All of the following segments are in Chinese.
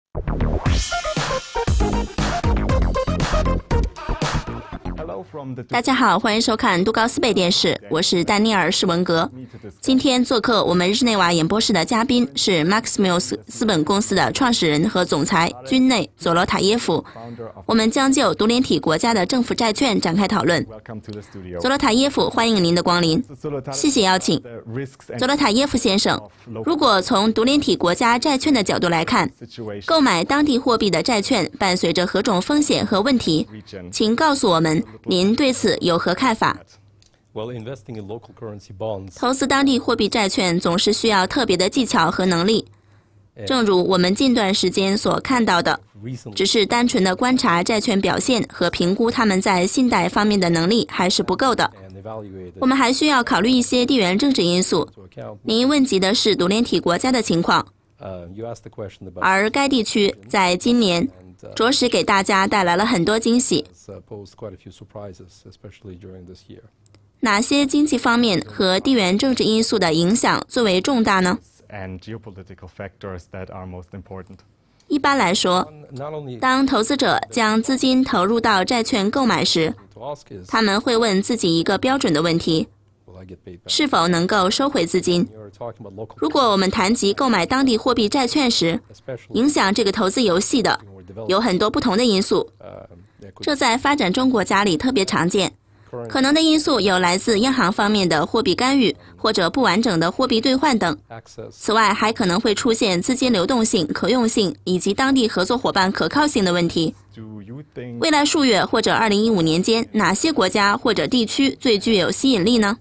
大家好，欢迎收看杜高斯贝电视，我是丹尼尔·施文格。今天做客我们日内瓦演播室的嘉宾是 Maximus 资本公司的创始人和总裁君内·佐罗塔耶夫。我们将就独联体国家的政府债券展开讨论。佐罗塔耶夫，欢迎您的光临，谢谢邀请。佐罗塔耶夫先生，如果从独联体国家债券的角度来看，购买当地货币的债券伴随着何种风险和问题？请告诉我们，您对此有何看法？投资当地货币债券总是需要特别的技巧和能力，正如我们近段时间所看到的，只是单纯的观察债券表现和评估他们在信贷方面的能力还是不够的。我们还需要考虑一些地缘政治因素。您问及的是独联体国家的情况，而该地区在今年着实给大家带来了很多惊喜。哪些经济方面和地缘政治因素的影响最为重大呢？一般来说，当投资者将资金投入到债券购买时，他们会问自己一个标准的问题：是否能够收回资金？如果我们谈及购买当地货币债券时，影响这个投资游戏的有很多不同的因素，这在发展中国家里特别常见。可能的因素有来自央行方面的货币干预，或者不完整的货币兑换等。此外，还可能会出现资金流动性、可用性以及当地合作伙伴可靠性的问题。未来数月或者2015年间，哪些国家或者地区最具有吸引力呢？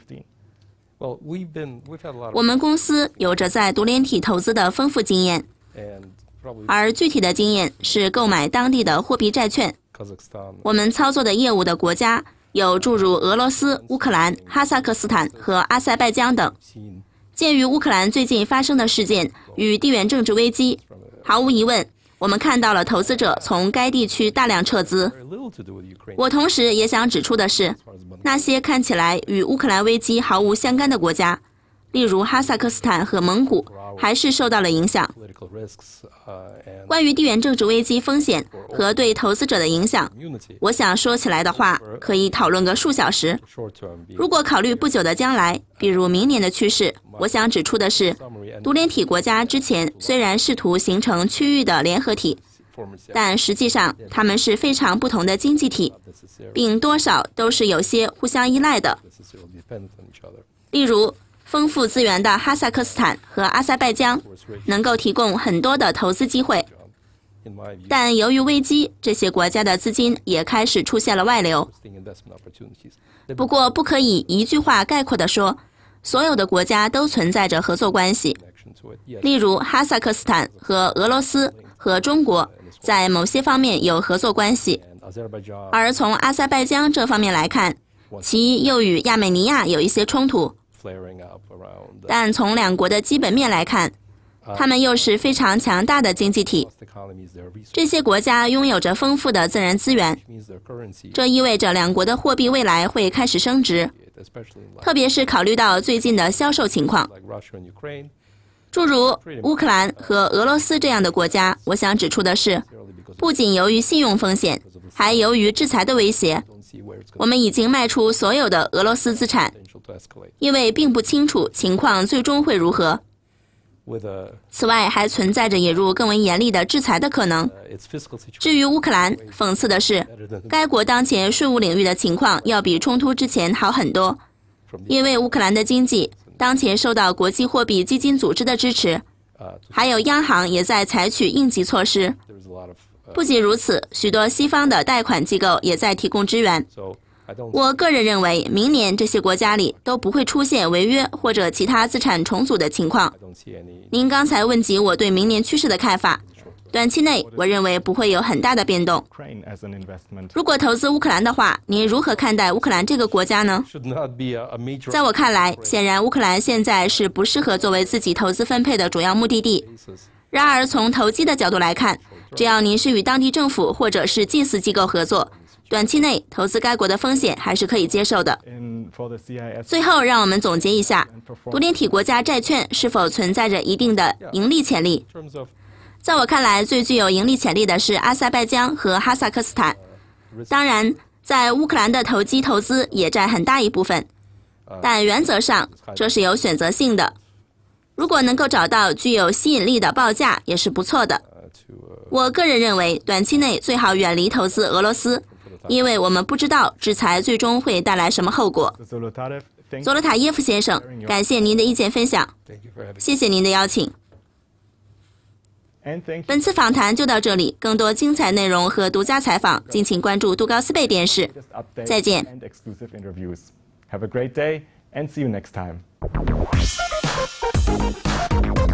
我们公司有着在独联体投资的丰富经验，而具体的经验是购买当地的货币债券。我们操作的业务的国家有诸如俄罗斯、乌克兰、哈萨克斯坦和阿塞拜疆等。鉴于乌克兰最近发生的事件与地缘政治危机，毫无疑问，我们看到了投资者从该地区大量撤资。我同时也想指出的是，那些看起来与乌克兰危机毫无相干的国家，例如哈萨克斯坦和蒙古，还是受到了影响。关于地缘政治危机风险和对投资者的影响，我想说起来的话可以讨论个数小时。如果考虑不久的将来，比如明年的趋势，我想指出的是，独联体国家之前虽然试图形成区域的联合体，但实际上它们是非常不同的经济体，并多少都是有些互相依赖的。例如，丰富资源的哈萨克斯坦和阿塞拜疆能够提供很多的投资机会，但由于危机，这些国家的资金也开始出现了外流。不过，不可以一句话概括地说，所有的国家都存在着合作关系。例如，哈萨克斯坦和俄罗斯和中国在某些方面有合作关系，而从阿塞拜疆这方面来看，其又与亚美尼亚有一些冲突。但从两国的基本面来看，他们又是非常强大的经济体。这些国家拥有着丰富的自然资源，这意味着两国的货币未来会开始升值，特别是考虑到最近的销售情况。诸如乌克兰和俄罗斯这样的国家，我想指出的是，不仅由于信用风险，还由于制裁的威胁，我们已经卖出所有的俄罗斯资产，因为并不清楚情况最终会如何。此外，还存在着引入更为严厉的制裁的可能。至于乌克兰，讽刺的是，该国当前税务领域的情况要比冲突之前好很多，因为乌克兰的经济当前受到国际货币基金组织的支持，还有央行也在采取应急措施。不仅如此，许多西方的贷款机构也在提供支援。我个人认为，明年这些国家里都不会出现违约或者其他资产重组的情况。您刚才问及我对明年趋势的看法，短期内我认为不会有很大的变动。如果投资乌克兰的话，您如何看待乌克兰这个国家呢？在我看来，显然乌克兰现在是不适合作为自己投资分配的主要目的地。然而，从投机的角度来看，只要您是与当地政府或者是近似机构合作，短期内投资该国的风险还是可以接受的。最后，让我们总结一下，独联体国家债券是否存在着一定的盈利潜力？ 在我看来，最具有盈利潜力的是阿塞拜疆和哈萨克斯坦。当然，在乌克兰的投机投资也占很大一部分，但原则上这是有选择性的。如果能够找到具有吸引力的报价，也是不错的。我个人认为，短期内最好远离投资俄罗斯，因为我们不知道制裁最终会带来什么后果。佐洛塔耶夫先生，感谢您的意见分享，谢谢您的邀请。本次访谈就到这里，更多精彩内容和独家采访，敬请关注杜高斯贝电视。再见。 Have a great day and see you next time.